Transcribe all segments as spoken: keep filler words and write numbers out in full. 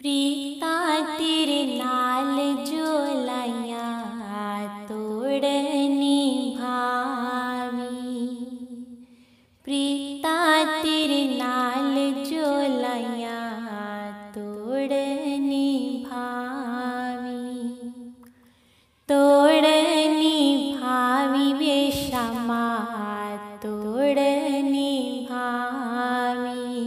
प्रीता तेरे नाल जो लाइया तोड़नी भावी। प्रीता तेरे नाल जो लाइया तोड़नी भावी। तोड़नी भावी वे श्यामा तोड़नी भावी।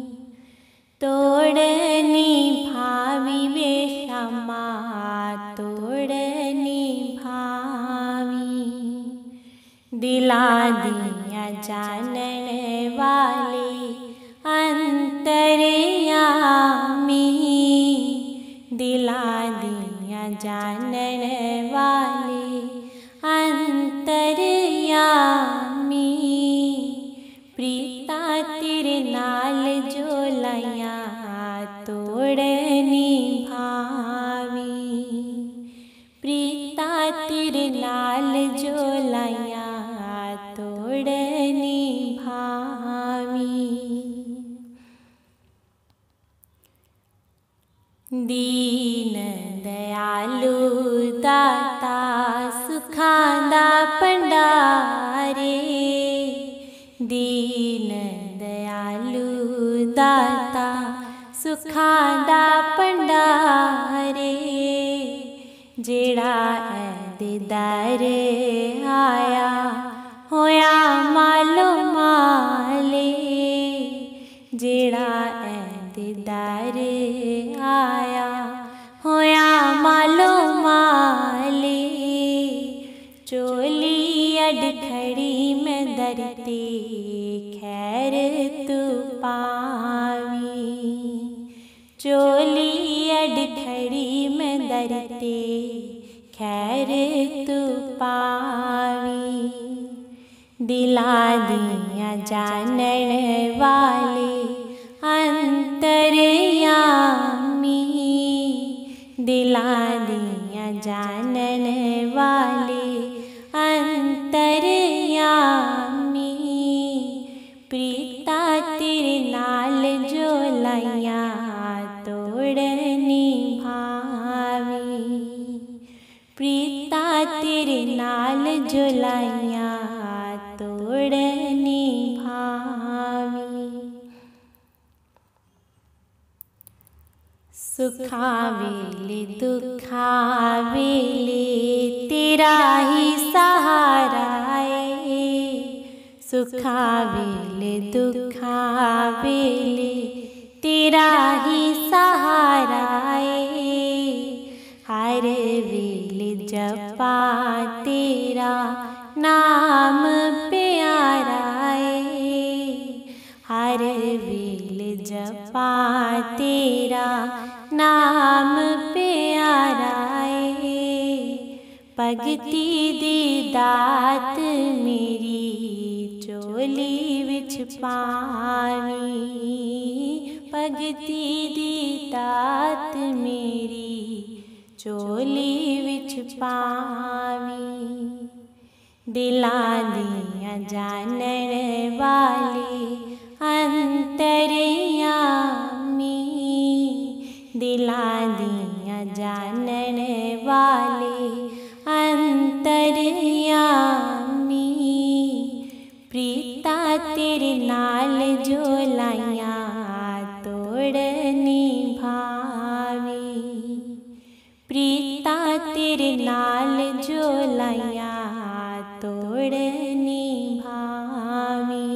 तोड़नी भावी वे श्यामा तोड़नी भावी। दिला दिया जानन वाले अंतर्यामी। दिला दिया जानन वाले अंतर्यामी। प्रीता तेरे नाल जो लाइया तोड़नी भावी। प्रीता तेरे नाल जो लाइया तोड़नी भावी। दीन दयालु दाता सुखां दा भंडारे। दीन दयालु दाता सुखां दा भंडारे। जेड़ा ऐदे दर आया होया मालो माले। जेड़ा ऐदे दर आया होया मालो माले। चोली अड खड़ी मैं दरते खैर तू पावी। चोली अड खड़ी मैं दरते खैर तू पावी। दिला दिया जानन वाले अंतर्यामी। दिला दिया जानन वाले अंतर्यामी। प्रीता तेरे नाल जो लाइया तोड़नी भावी। प्रीता तेरे नाल जो लाइया तोड़नी भावी। सुखा वेले दुखा वेले तेरा ही सहारा है। सुखा वेले दुखा वेले तेरा ही सहारा है। हर वेले जपा तेरा नाम प्यारा है। हर वेले जपा तेरा नाम प्यारा है। भगती दी दात मेरी चोली विच पावी। भगती दी दात मेरी चोली विच पावी। दिला दिया जानन वाले अंतर्यामी। दिला दिया जानन वाले अंतर्यामी। प्रीता तेरे नाल जो लाइया तोड़नी भावी। प्रीता तेरे नाल जो लाइया तोड़नी भावी।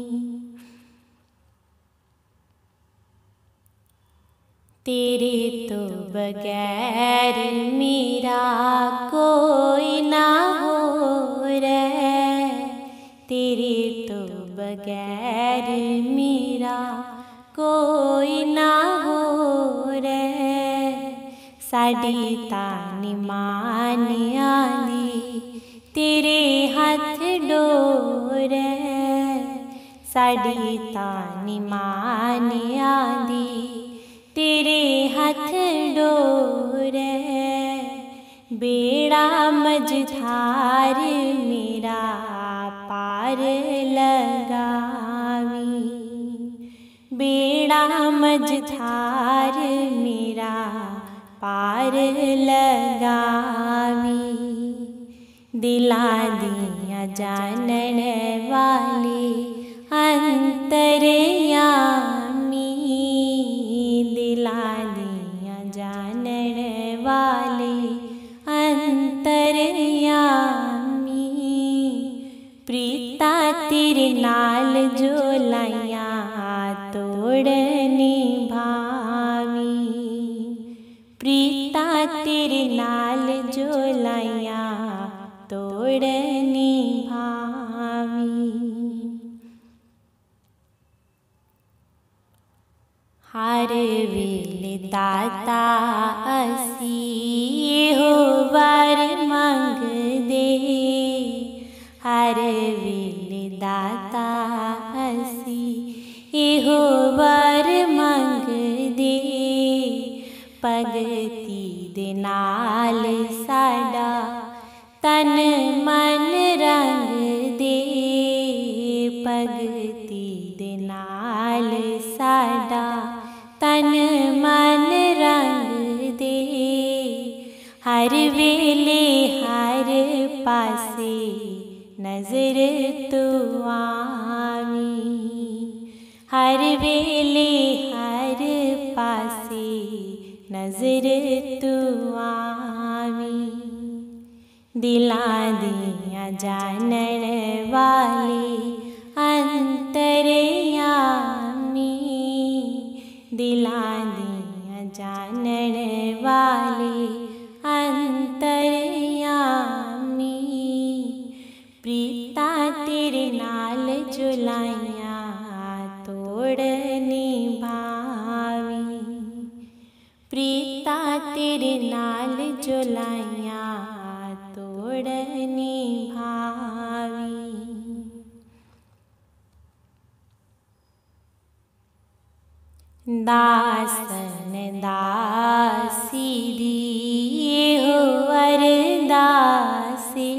तेरे तो बगैर मेरा कोई ना हो रे। तेरे तो बगैर मेरा कोई ना हो रे। साड़ी तानी मान आंदी तेरे हाथ डोरे। साड़ी तानी मान आंदी तेरे हाथ डोरे। बेड़ा मझधार मेरा पार लगावी। बेड़ा मझधार मेरा पार लगावी। दिला दिया जानन वाले अंतरयामी, दिला दिया जानन वाले अंतरयामी। प्रीता तेरे नाल जो लाइया तोड़ निभावी। प्रीता तेरे नाल जो लाइया तोड़ निभावी। हर वेले दाता असी हो वर मंग दे। हर वेले दाता असी हो वर मंग दे। भगती दे नाल साडा तन मन रंग दे। भगती दे नाल साडा तन मन रंग दे। हर वेले हर पासे नजर तू आवी। हर वेले हर पासे नजर तू आवी। दिला दिया जानन वाले अंतरयामी। दिला दिया जानन वाले अंतरयामी। प्रीता तेरे नाल जुलाइया तोड़ निभावी। प्रीता तेरे नाल जुलाइया तोड़ निभावी। दासन दासी दी हो अरदासे।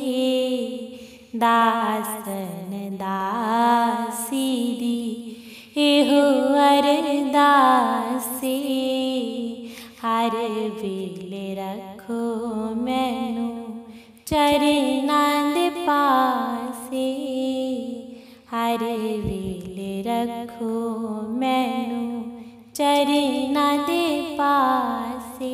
दासन दासी दी हो अरदासे। हर वेले रखो मैनू चरनां दे पासे। हर वेले रखो मैनू चरनां दे पासे।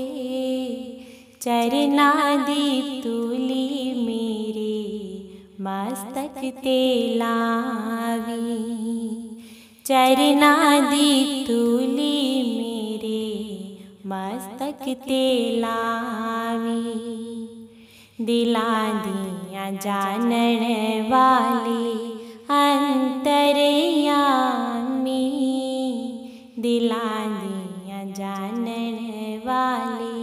चरनां दी तूली मेरे मस्तक ते लावी। चरनां दी तूली मेरे मस्तक ते लावी। दिला दिया जानन वाले अंतरयामी। दिला दिया जानन वाले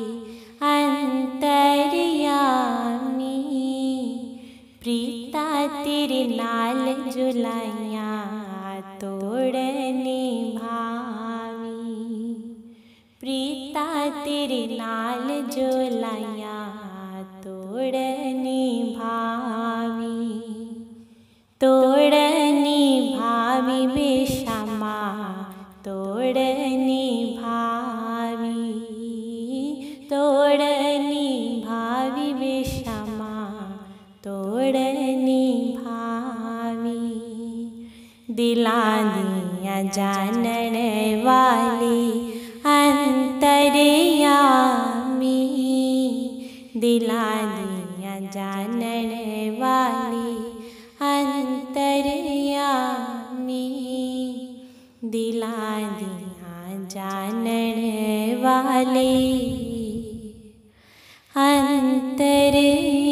अंतरयामी। प्रीता तेरे नाल जुलाइया तोड़ निभावी। प्रीता तेरे नाल जुलाइया तोड़ निभावी। तोड़ निभावी बेशमा तोड़ निभावी। तोड़ निभावी बेशमा तोड़ निभावी। दिला दिया जानन वाले अंतरयामी। दिला दिया जानन वाले अंतरयामी। दिला दिया जानन वाले अंतरयामी।